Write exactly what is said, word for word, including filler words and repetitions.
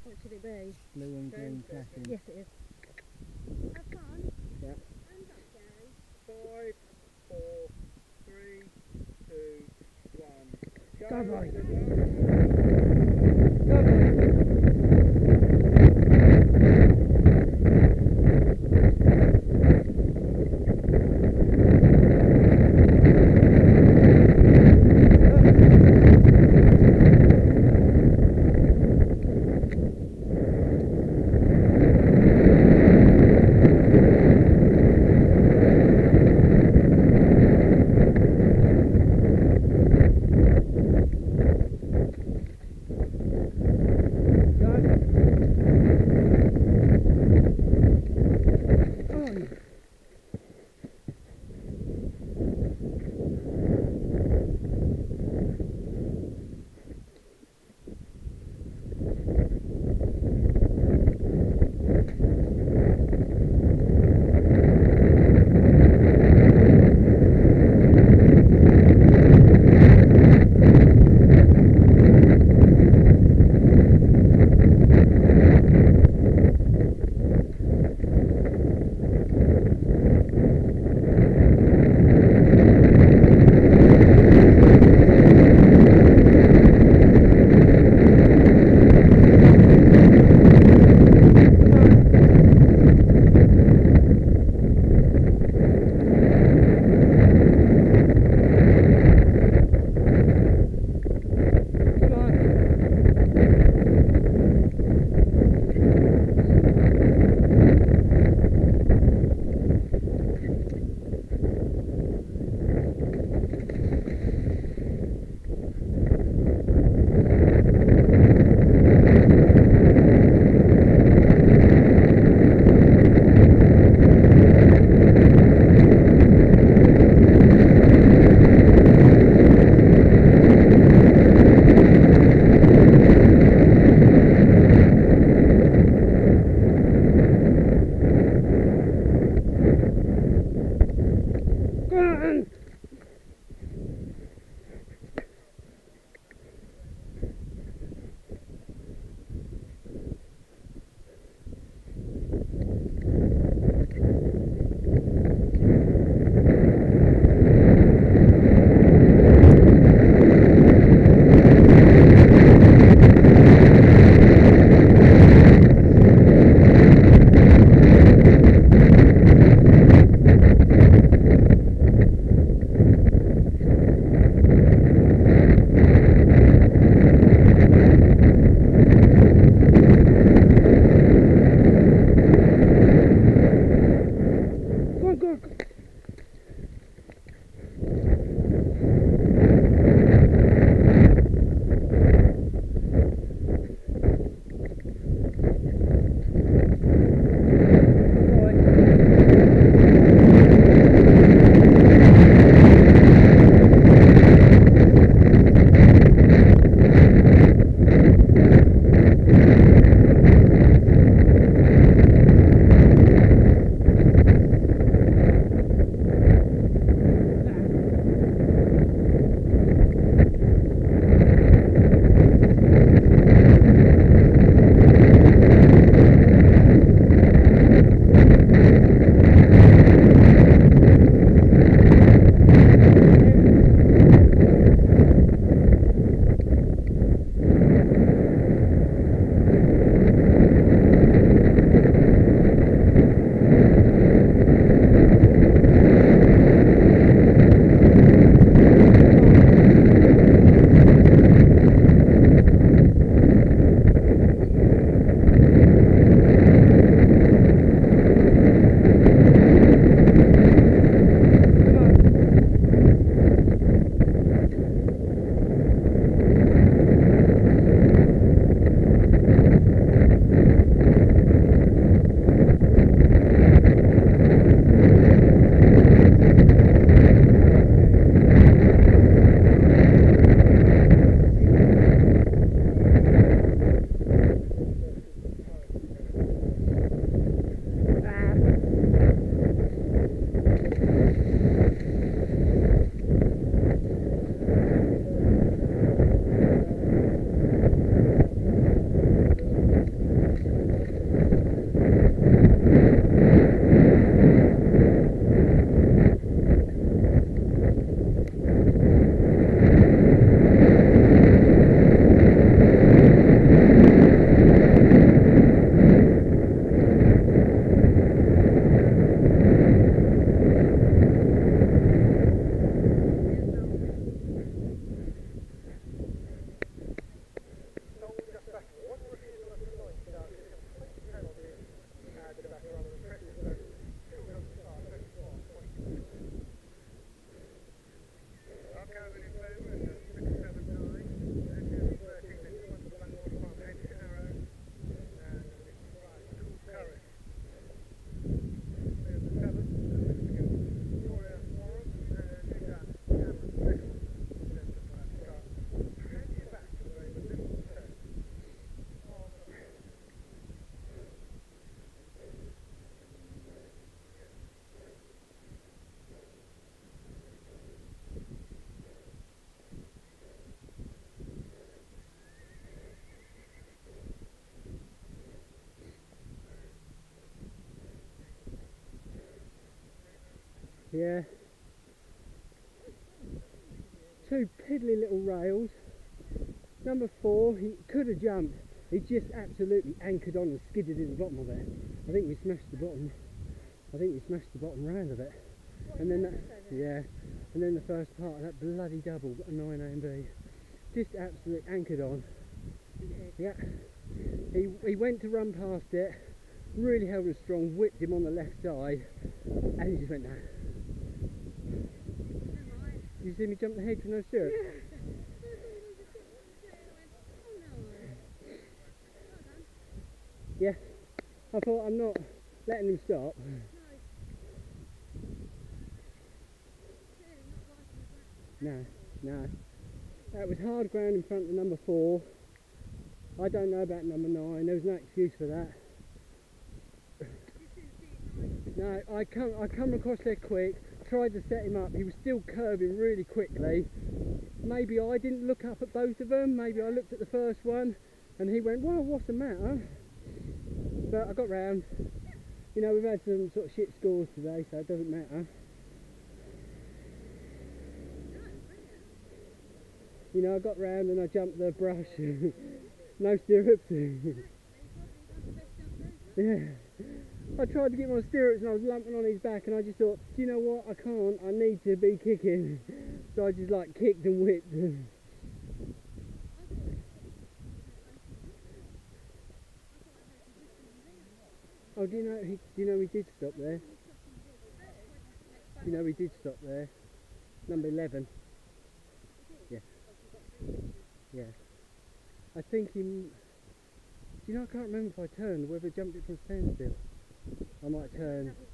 What should it be? Blue and green clashing. Yes, it is. Have fun. Yeah. I'm not scary. Five, four, three, two, one. Go, boy. Go, Yeah. Two piddly little rails. Number four, he could have jumped. He just absolutely anchored on and skidded in the bottom of it. I think we smashed the bottom. I think we smashed the bottom round of it. What, And then that, seven? yeah. And then the first part of that bloody double, a nine A and B, just absolutely anchored on. Yeah. He he went to run past it, really held him strong, whipped him on the left side, and he just went down. Did you see me jump the hedge with no stirrup? Yeah. I thought, I'm not letting him stop. No, no. That was hard ground in front of number four. I don't know about number nine. There was no excuse for that. No, I come I come across there quick. Tried to set him up. He was still curving really quickly. Maybe I didn't look up at both of them. Maybe I looked at the first one, and he went, "Well, what's the matter?" But I got round. You know, we've had some sort of shit scores today, so it doesn't matter. You know, I got round and I jumped the brush. No stirrups. Yeah. I tried to get my stirrups and I was lumping on his back, and I just thought, do you know what, I can't, I need to be kicking. So I just like kicked and whipped. Oh, do you know he, do you know we did stop there? Do you know we did stop there? Number eleven. Yeah. Yeah. I think he... Do you know, I can't remember if I turned, whether I jumped it from standstill. I might turn.